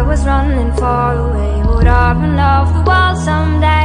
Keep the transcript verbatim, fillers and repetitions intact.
was running far away, would I run off the world someday?